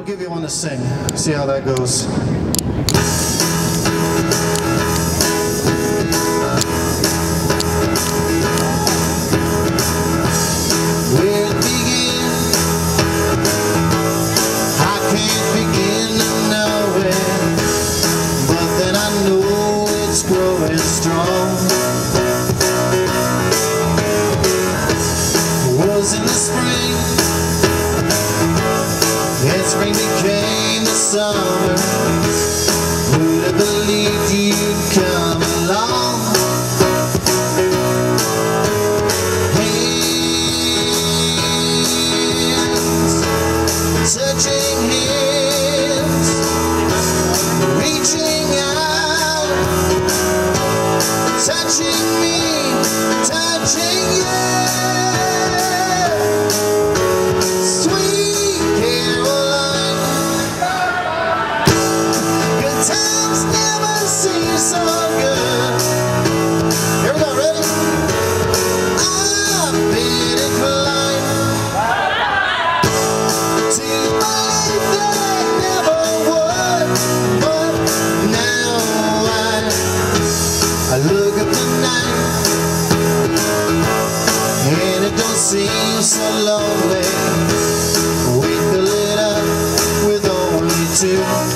give you one to sing. See how that goes. Where it begins, I can't begin to know it, but then I know it's growing strong. It was in the spring, and spring became the summer. Who'd have believed you'd come along? Hands, touching hands, reaching out, touching me, touching you. So good. Here we go, ready? I've been inclined to believe that I never would, but now I look at the night and it don't seem so lonely. We fill it up with only two.